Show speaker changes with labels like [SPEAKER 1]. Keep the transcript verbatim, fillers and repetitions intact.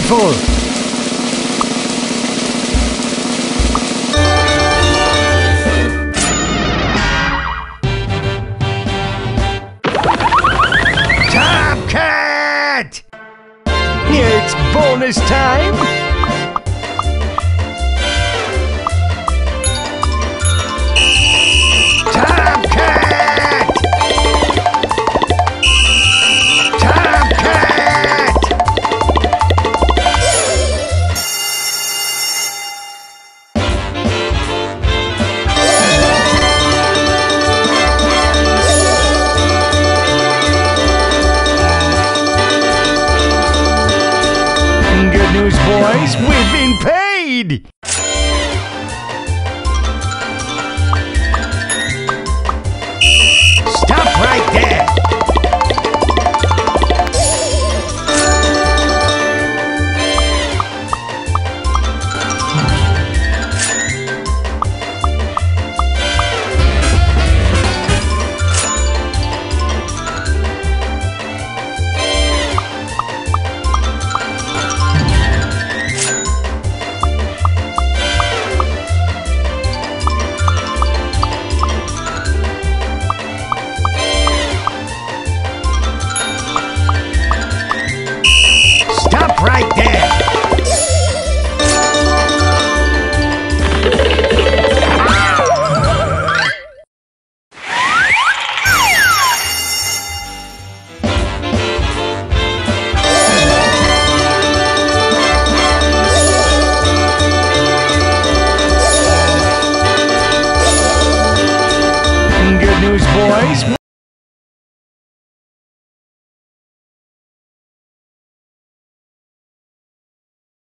[SPEAKER 1] careful! Top cut! It's bonus time! Top cut! Top cut! Good news, boys, we've been paid! Stop right there! Stop right there! Good news, boys.